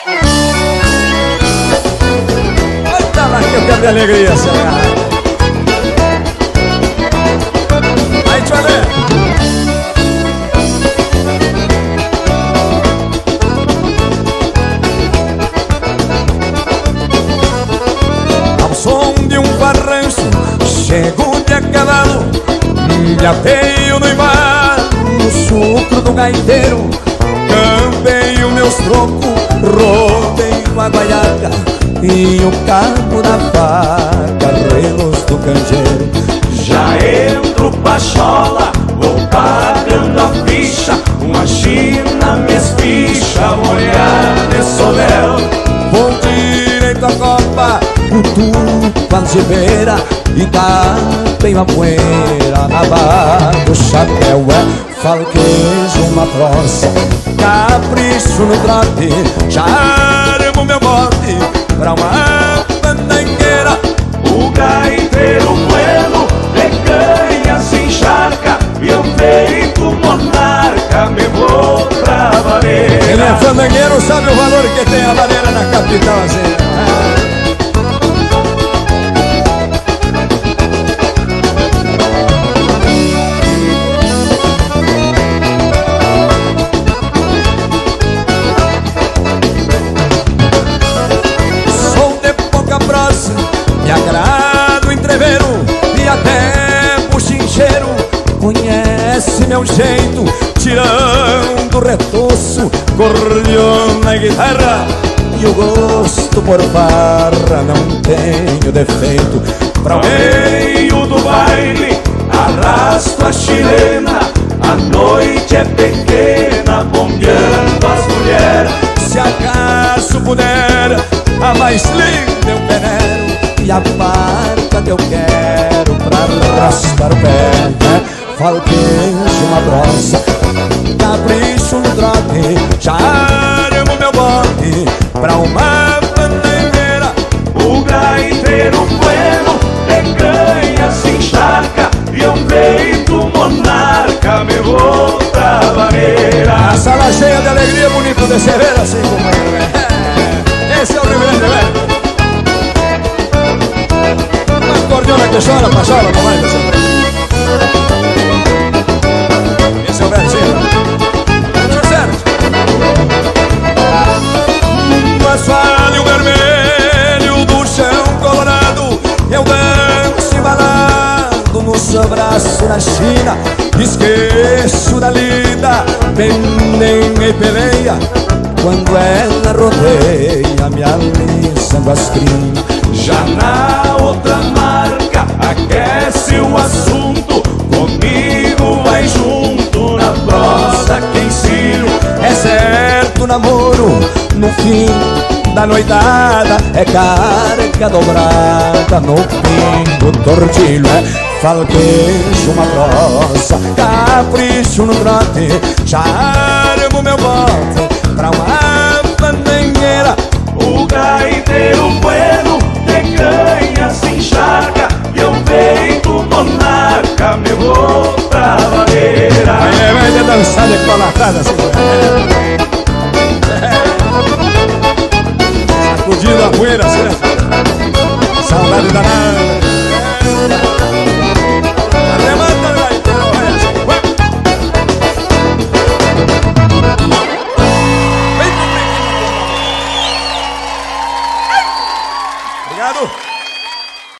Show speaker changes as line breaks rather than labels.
Olha lá que eu quero de alegria, senhora. Aí, deixa eu ver. Ao som de um farrancho, chego de a cavalo, me apeio no mar, no sucro do gaiteiro. Campei os meus trocos, rodeio a guaiaca e o cabo da faca, relos do canjeiro.
Já entro pachola, vou pagando a ficha, uma china me espicha, molhar de sovel.
Vou direito à copa, cutuco a algibeira e tapei a poeira na barra do chapéu. Falquejo uma troça, capricho no trote, já armo meu bote pra uma bandangueira.
O gaiteiro bueno de canha se encharca e eu feito monarca me vou pra vareira.
Ele é fandangueiro, sabe o valor que tem a vareira na capital assim. Me agrado o entreveiro e até o chincheiro conhece meu jeito, tirando o retoço, cordiona e guitarra, e o gosto por barra não tenho defeito.
Pra o meio do baile arrasto a chilena, a noite é pequena, bombeando as mulheres.
Se acaso puder, a mais linda eu venero, e a barca que eu quero pra arrastar o pé, né? Falquejo uma broça, capricho no trote, já armo meu bote pra uma bandeira.
O gaiteiro bueno de canha se encharca e eu feito monarca me vou pra vareira.
A sala cheia de alegria, bonito de se ver assim como é. Esse é o Rio Grande, velho. Cordiona que chora, pachola, mamãe, pessoal. Esse é o Bertinho. Tio Sérgio. No asfalto vermelho do chão colorado, eu danço embalado no seu braço na China. Esqueço da lida, pendem e peleia, quando ela rodeia, me alisando as crinas.
Já na outra marca aquece o assunto, comigo vai junto na prosa que ensino.
É certo o namoro, no fim da noitada, é carga dobrada no pingo tortilho. É falquejo uma prosa, capricho no trote, já armo meu bote pra uma bandeira.
O gaiteiro bueno de canha se encharca e eu feito monarca me vou pra vareira.
Aí vai de dançar de colatada assim, sacudindo a poeira assim, saudade danada. Levanta, gaiteiro, obrigado.